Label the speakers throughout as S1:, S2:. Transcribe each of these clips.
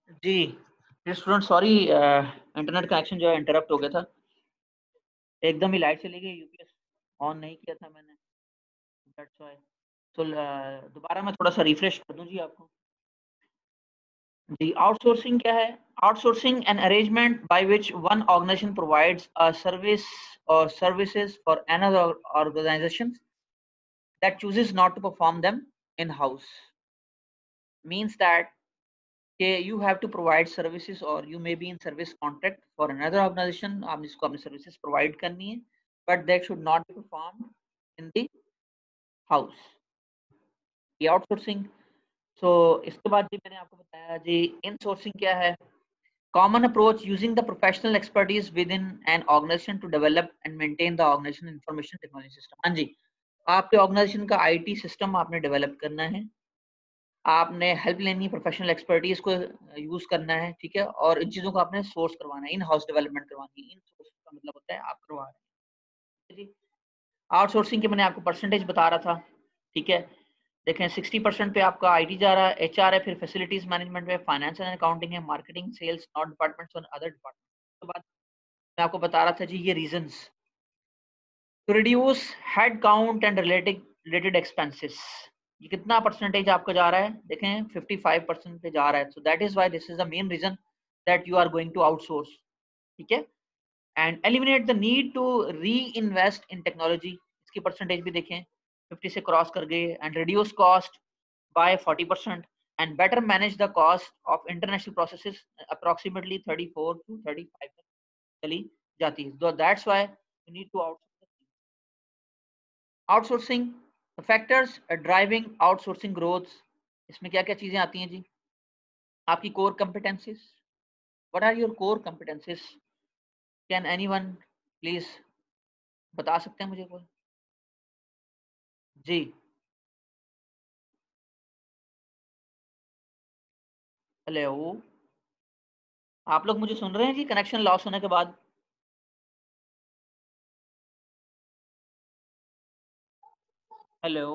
S1: जी, student sorry internet connection जो है interrupt हो गया था। एकदम ही लाइट चली गई, यूपीएस ऑन नहीं किया था मैंने, दैट्स व्हाई। तो दोबारा मैं थोड़ा-सा रिफ्रेश कर दूँ जी आपको। जी, आउटसोर्सिंग क्या है? Outsourcing an arrangement by which one organization provides a service और services for another organization that chooses not to perform them in house. Means that कि you have to provide services or you may be in service contract for another organization, आपने जिसको अपनी services provide करनी है, but that should not be performed in the house। ये outsourcing. So इसके बाद जी मैंने आपको बताया जी इनसोर्सिंग क्या है। Common approach using the professional expertise within an organization to develop and maintain the organization information technology system. हाँ जी, आपके ऑर्गेनाइजेशन का आईटी सिस्टम आपने डेवलप करना है, आपने हेल्प लेनी है, प्रोफेशनल एक्सपर्टीज को यूज करना है, ठीक है, और इन चीजों को आपने सोर्स करवाना है, इन हाउस डेवलपमेंट करवानी है। इन सोर्स का मतलब होता है आप करवा रहे हैं जी। आउटसोर्सिंग के मैंने आपको परसेंटेज बता रहा था, ठीक है। देखें 60% पे आपका आईटी जा रहा है, एचआर है, फिर फैसिलिटीज मैनेजमेंट है, फाइनेंस एंड अकाउंटिंग है, मार्केटिंग, सेल्स, नॉट डिपार्टमेंट्स और अदर डिपार्टमेंट। उसके बाद मैं आपको बता रहा था जी ये reasons to reduce head count and related expenses. ये कितना परसेंटेज आपका जा रहा है? देखें 55% पे जा रहा है। So that is why this is the main reason that you are going to outsource, ठीक है। And eliminate the need to reinvest in technology. इसकी परसेंटेज भी देखें 50 से क्रॉस कर गए। And reduce cost by 40% and better manage the cost of international processes approximately 34 to 35 तक चली जाती है। So that's why you need to outsource। Outsourcing factors driving outsourcing growth. इसमें क्या क्या चीजें आती हैं जी? आपकी core competencies. What are your core competencies? Can anyone please बता सकते हैं मुझे कोई? जी, हेलो, आप लोग मुझे सुन रहे हैं जी कनेक्शन लॉस होने के बाद? हेलो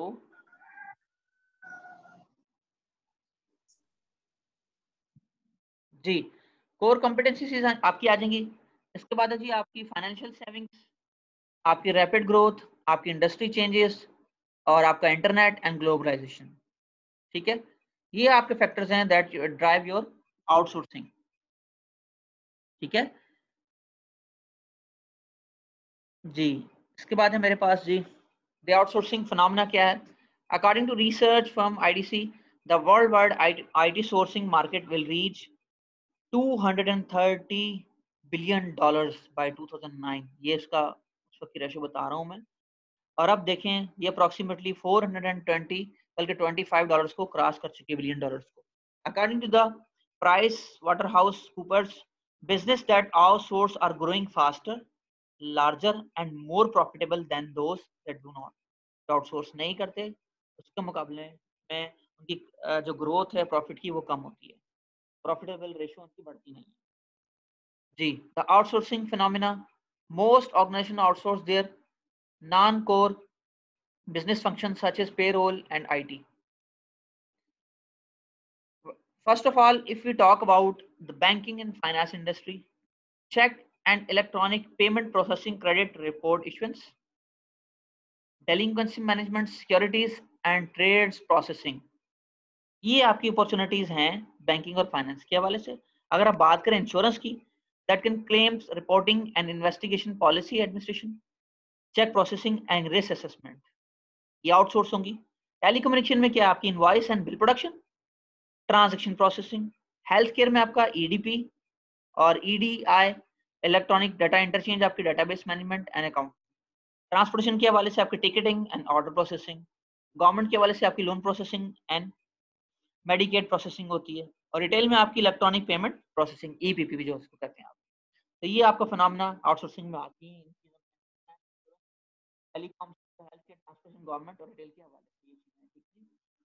S1: जी, कोर कंपिटेंसीज आपकी आ जाएंगी। इसके बाद है जी आपकी फाइनेंशियल सेविंग्स, आपकी रैपिड ग्रोथ, आपकी इंडस्ट्री चेंजेस और आपका इंटरनेट एंड ग्लोबलाइजेशन, ठीक है। ये आपके फैक्टर्स हैं दैट ड्राइव योर आउटसोर्सिंग, ठीक है जी। इसके बाद है मेरे पास जी द आउटसोर्सिंग फिनोमेना क्या है। According to research from IDC the worldwide IT sourcing market will reach 230 billion dollars by 2009। ये इसका उस वक्त की रेशो बता रहा हूँ मैं। और अब देखें ये अप्रोक्सीमेटली 420 बल्कि $25 को क्रॉस कर चुके बिलियन डॉलर्स को। According to the price water house Coopers business that outsource are growing faster, larger and more profitable than those that do not। जो आउटसोर्स नहीं करते उसके मुकाबले में उनकी जो ग्रोथ है प्रॉफिट की वो कम होती है, प्रॉफिटेबल रेशो उनकी बढ़ती नहीं है जी। The outsourcing phenomena most organization outsource their non core business functions such as payroll and IT। First of all, if we talk about the banking and finance industry, check and electronic payment processing, credit report issuance, delinquency management, securities and trades processing, ये आपकी opportunities हैं banking और finance के हवाले से। अगर आप बात करें इंश्योरेंस की, that can claims reporting and investigation, policy administration, check processing and risk assessment, ये आउटसोर्स होंगी। टेलीकम्युनिकेशन में क्या आपकी invoice and bill production, transaction processing, health care में आपका ईडीपी और ईडीआई, इलेक्ट्रॉनिक डाटा इंटरचेंज, आपकी database management and account, transportation के हवाले से आपकी ticketing and order processing, government के हवाले से आपकी loan processing and Medicaid processing होती है, और रिटेल में आपकी इलेक्ट्रॉनिक पेमेंट प्रोसेसिंग, ईपीपी जो उसको कहते हैं आप। तो ये आपका फिनोमेना आउटसोर्सिंग में आती है। Telecom, health care, transportation, government और रिटेल के हवाले से ये चीजें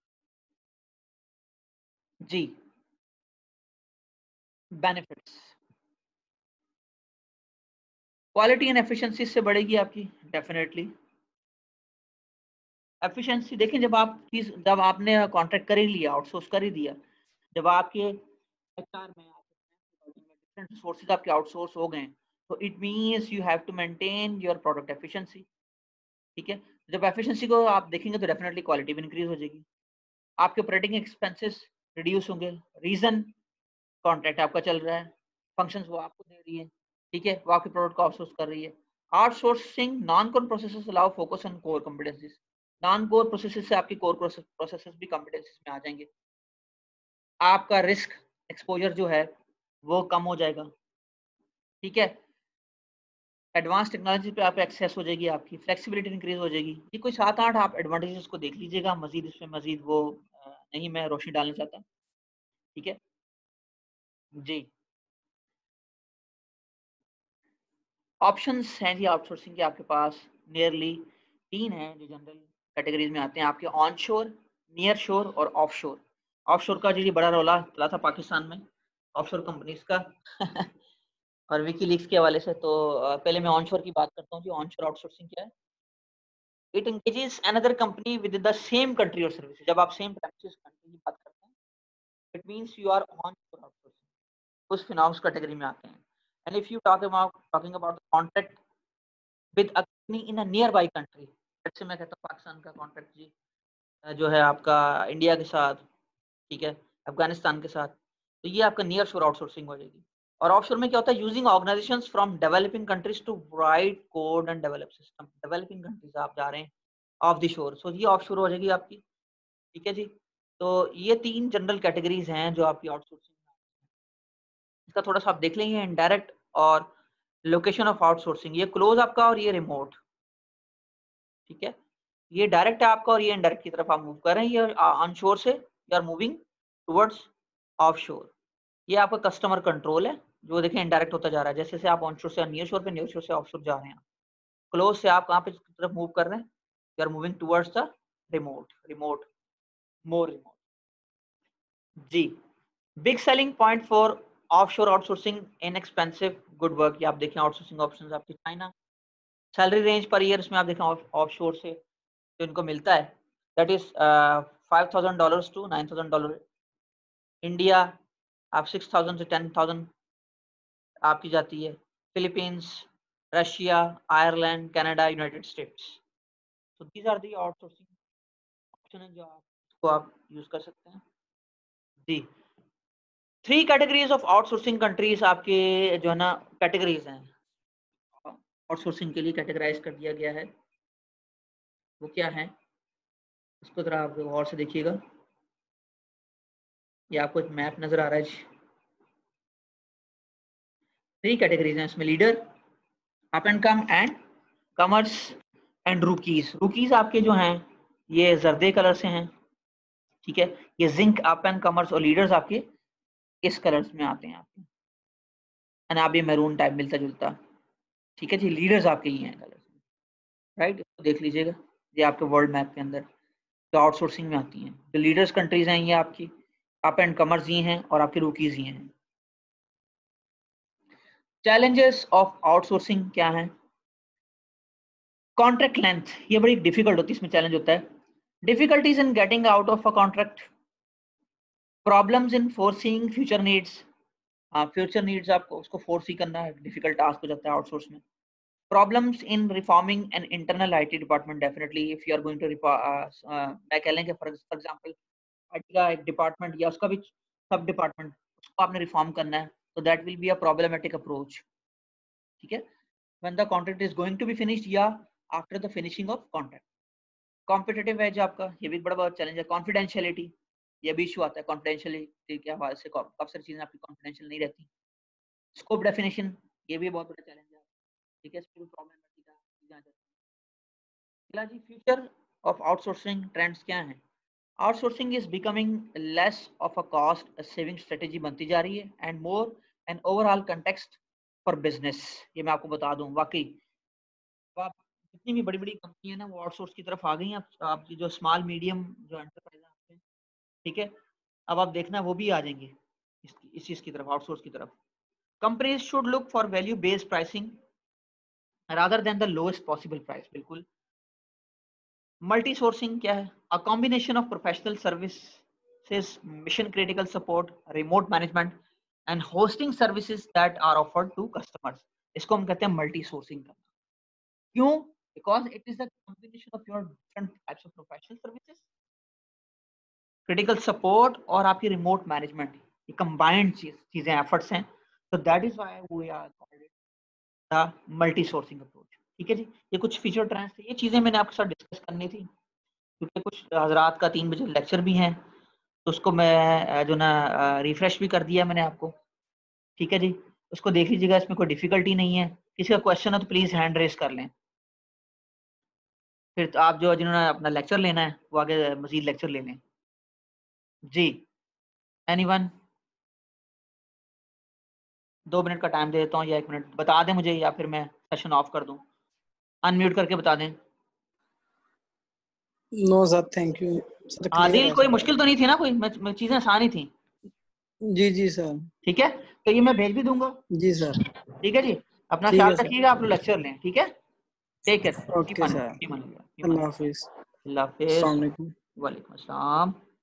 S1: जी। बेनिफिट्स, क्वालिटी एंड एफिशिएंसी से बढ़ेगी आपकी डेफिनेटली। एफिशिएंसी देखें जब आपने कॉन्ट्रैक्ट कर ही लिया, आउटसोर्स कर ही दिया, जब आपके एचआर में डिफरेंट रिसोर्सेज आपके आउटसोर्स हो गए, तो it means you have to maintain your product efficiency. ठीक है, जब एफिशिएंसी को आप देखेंगे तो डेफिनेटली क्वालिटी भी इंक्रीज हो जाएगी, आपके ऑपरेटिंग एक्सपेंसेस रिड्यूस होंगे। रीजन, कॉन्ट्रैक्ट आपका चल रहा है, फंक्शंस वो आपको दे रही है, ठीक है, वो आपके प्रोडक्ट को आउटसोर्स कर रही है। Outsourcing non core processes allow focus on core competencies. Non core processes से आपकी कोर प्रोसेसेस भी कंपिटेंसीज में आ जाएंगे, आपका रिस्क एक्सपोजर जो है वो कम हो जाएगा। ठीक है, एडवांस टेक्नोलॉजी पे आप एक्सेस हो जाएगी, आपकी फ्लेक्सिबिलिटी इंक्रीज हो जाएगी। ये कोई 7-8 आप एडवांटेजेस को देख लीजिएगा, मजीद इसमें मजीद वो नहीं मैं रोशनी डालना चाहता। ठीक है जी, ऑप्शंस हैं जी आउटसोर्सिंग के आपके पास नियरली 3 हैं जो जनरल कैटेगरीज में आते हैं आपके, ऑन शोर, नियर शोर और ऑफ शोर। ऑफ शोर का जी बड़ा रौला चला था पाकिस्तान में ऑफ शोर कंपनीज का और विकीलीक्स के हवाले से। तो पहले मैं ऑन शोर की बात करता हूँ जी। ऑन शोर आउटसोर्सिंग क्या है? It engages another company with the same country और सर्विस। जब आप सेम प्रेमिसेस कंट्री की बात करते हैं, it means you are on shore outsourcing, उस फिनांस कैटेगरी में आते हैं। And if you talking about contract with a company in a nearby country, जैसे मैं कहता हूँ पाकिस्तान का कॉन्ट्रैक्ट जी जो है आपका इंडिया के साथ, ठीक है, अफगानिस्तान के साथ, तो ये आपका नियर शोर आउटसोर्सिंग हो जाएगी। और ऑफशोर में क्या होता है? Using organizations from developing countries to write code and develop system. Developing countries आप जा रहे हैं ऑफ द शोर, सो ये ऑफशोर हो जाएगी आपकी। ठीक है जी, तो ये 3 जनरल कैटेगरीज हैं जो आपकी आउटसोर्सिंग। इसका थोड़ा सा आप देख लेंगे, इनडायरेक्ट और लोकेशन ऑफ आउटसोर्सिंग, ये क्लोज आपका और ये रिमोट। ठीक है, ये डायरेक्ट है आपका और ये इनडायरेक्ट की तरफ आप मूव कर रहे हैं। ये ऑन शोर से you are moving towards offshore. ये आपका कस्टमर कंट्रोल है जो देखें इनडायरेक्ट होता जा रहा है, जैसे आप ऑन शोर से नियर शोर पे, नियर शोर से ऑफ शोर जा रहे हैं। क्लोज से आप कहाँ पे तरफ मूव कर रहे हैं? You are moving towards the remote, remote, more remote जी। Big selling point for offshore outsourcing, inexpensive good work. ये आप देखें आउटसोर्सिंग ऑप्शंस आपकी China. Salary range per year इसमें आप देखें ऑफशोर से जो इनको मिलता है दैट इज $5,000 to $9,000। इंडिया आप 6,000 से 10,000 आपकी जाती है। Philippines, Russia, Ireland, Canada, United States. तो these are the outsourcing option है जो आप यूज कर सकते हैं जी। 3 कैटेगरीज ऑफ आउटसोर्सिंग कंट्रीज आपके जो है ना कैटेगरीज हैं आउटसोर्सिंग के लिए कैटेगराइज कर दिया गया है। वो क्या है इसको जरा आप गौर से देखिएगा। ये आपको एक मैप नजर आ रहा है। 3 कैटेगरीज हैं इसमें, leader, up and come and comers and rookies. Rookies आपके जो हैं ये जर्दे कलर से हैं, ठीक है, ये जिंक, अप एंड कमर्स और लीडर्स आपके इस कलर्स में आते हैं आपके, एंड आप ये मैरून टाइप मिलता जुलता। ठीक है जी, लीडर्स आपके ही हैं कलर्स में, राइट, देख लीजिएगा ये आपके वर्ल्ड मैप के अंदर जो आउटसोर्सिंग में आती हैं। जो लीडर्स कंट्रीज हैं ये आपकी अप एंड कमर्स ही हैं और आपके रूकीज ही हैं। चैलेंजेस ऑफ आउटसोर्सिंग क्या है? कॉन्ट्रैक्ट लेंथ, ये बड़ी डिफिकल्ट होती है, इसमें चैलेंज होता है। Difficulties in getting out of a contract, problems in foreseeing future needs. Future needs आपको उसको फोरसी करना है, डिफिकल्ट टास्क हो जाता है आउटसोर्स में। Problems in reforming an internal IT department, definitely if you are going to मैं कह लें कि फॉर एग्जांपल आईटी का एक डिपार्टमेंट या उसका भी सब डिपार्टमेंट, उसको आपने रिफॉर्म करना है, तो that will be a problematic approach. ठीक है, when the contract is going to be finished या after the finishing of contract. Competitive edge आपका, ये भी बड़ा चैलेंज है। कॉन्फिडेंशियलिटी, ये भी इशू आता है कॉन्फिडेंशियलिटी के हवाले से, काफी सारी चीजें आपकी कॉन्फिडेंशियल नहीं रहती। स्कोप डेफिनेशन, ये भी बहुत बड़ा चैलेंज है। ठीक है, इसमें भी प्रॉब्लम है। जी, फ्यूचर ऑफ आउटसोर्सिंग ट्रेंड्स क्या हैं? Outsourcing is becoming less of a cost saving strategy बनती जा रही है and more an overall context for business. ये मैं आपको बता दूं, वाकई तो आप जितनी भी बड़ी बड़ी कंपनी है ना वो आउटसोर्स की तरफ आ गई हैं। आपकी जो स्मॉल मीडियम जो एंटरप्राइज है, ठीक है, अब आप देखना वो भी आ जाएंगे इस चीज की तरफ, आउटसोर्स की तरफ। Companies should look for value based pricing rather than the lowest possible price. बिल्कुल। मल्टी सोर्सिंग क्या है? A combination of professional services, mission critical support, remote management and hosting services that are offered to customers. इसको हम कहते हैं multi sourcing करना। क्यों? Because it is the combination of your different types of professional services, critical support और आपकी remote management, ये combined चीजें एफर्ट्स हैं। तो that is why we are called it the multi sourcing approach. ठीक है जी, ये कुछ फीचर ट्रेंड्स थे, ये चीजें मैंने आपके साथ डिस्कस करनी थी क्योंकि कुछ हजरात का 3 बजे लेक्चर भी है, तो उसको मैं जो ना रिफ्रेश भी कर दिया मैंने आपको। ठीक है जी, उसको देख लीजिएगा, इसमें कोई डिफिकल्टी नहीं है। किसी का क्वेश्चन है तो प्लीज हैंड रेस कर लें, फिर तो आप जो जिन्होंने अपना लेक्चर लेना है वो आगे मजीद लेक्चर ले लें जी। एनीवन? 2 मिनट का टाइम दे देता हूँ या 1 मिनट, बता दें मुझे, या फिर मैं सेशन ऑफ कर दूं, अनम्यूट करके बता दें।
S2: No sir, thank you sir, clear
S1: Adil,
S2: है
S1: कोई
S2: सर।
S1: मुश्किल तो नहीं थी ना? कोई चीजें आसानी थी?
S2: जी जी सर।
S1: ठीक है, तो ये मैं भेज भी दूंगा।
S2: जी सर।
S1: ठीक है जी, अपना
S2: ठीक
S1: ख्याल
S2: है सर।
S1: रखिएगा, आप लोग लेक्चर लें। ठीक है, take care,
S2: okay sir.
S1: Iman.
S2: अल्लाह हाफिज।
S1: अल्लाह हाफिज।
S2: अस्सलाम वालेकुम।
S1: वालेकुम अस्सलाम।